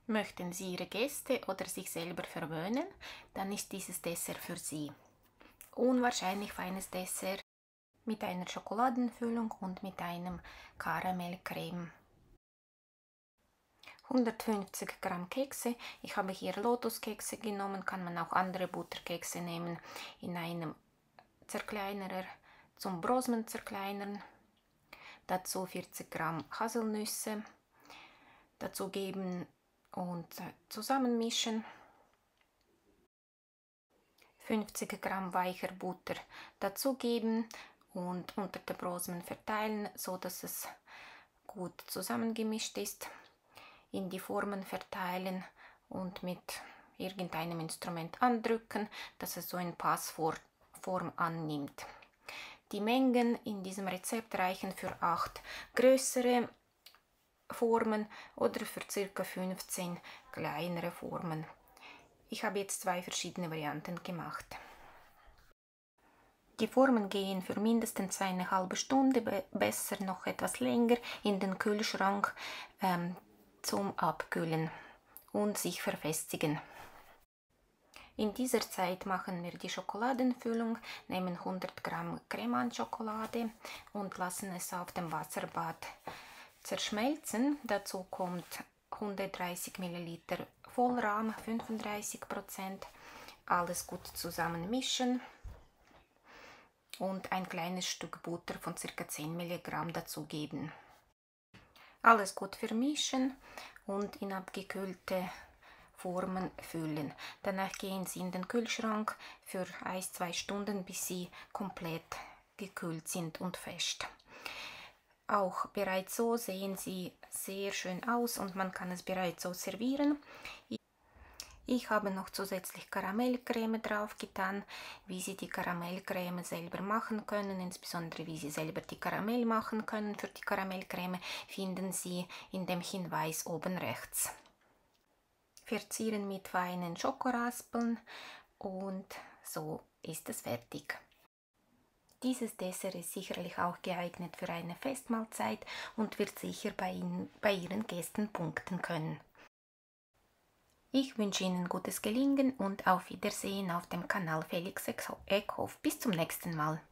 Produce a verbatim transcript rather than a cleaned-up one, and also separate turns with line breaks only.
Möchten Sie Ihre Gäste oder sich selber verwöhnen, dann ist dieses Dessert für Sie. Unwahrscheinlich feines Dessert mit einer Schokoladenfüllung und mit einem Karamellcreme. hundertfünfzig Gramm Kekse. Ich habe hier Lotuskekse genommen, kann man auch andere Butterkekse nehmen, in einem Zerkleinerer zum Brosmen zerkleinern. Dazu vierzig Gramm Haselnüsse. Dazu geben und zusammenmischen. fünfzig Gramm weicher Butter dazugeben und unter der Brosmen verteilen, so dass es gut zusammengemischt ist. In die Formen verteilen und mit irgendeinem Instrument andrücken, dass es so eine Passform annimmt. Die Mengen in diesem Rezept reichen für acht größere Formen oder für ca. fünfzehn kleinere Formen. Ich habe jetzt zwei verschiedene Varianten gemacht. Die Formen gehen für mindestens eine halbe Stunde, besser noch etwas länger, in den Kühlschrank ähm, zum Abkühlen und sich verfestigen. In dieser Zeit machen wir die Schokoladenfüllung, nehmen hundert Gramm Creme-Schokolade und lassen es auf dem Wasserbad zerschmelzen. Dazu kommt hundertdreißig Milliliter Vollrahm, fünfunddreißig Prozent. Alles gut zusammen mischen und ein kleines Stück Butter von ca. zehn Milligramm dazugeben. Alles gut vermischen und in abgekühlte Formen füllen. Danach gehen sie in den Kühlschrank für ein bis zwei Stunden, bis sie komplett gekühlt sind und fest. Auch bereits so sehen sie sehr schön aus und man kann es bereits so servieren. Ich habe noch zusätzlich Karamellcreme drauf getan. Wie Sie die Karamellcreme selber machen können, insbesondere wie Sie selber die Karamell machen können für die Karamellcreme, finden Sie in dem Hinweis oben rechts. Verzieren mit feinen Schokoraspeln und so ist es fertig. Dieses Dessert ist sicherlich auch geeignet für eine Festmahlzeit und wird sicher bei, Ihnen, bei Ihren Gästen punkten können. Ich wünsche Ihnen gutes Gelingen und auf Wiedersehen auf dem Kanal Felix Eckhoff. Bis zum nächsten Mal.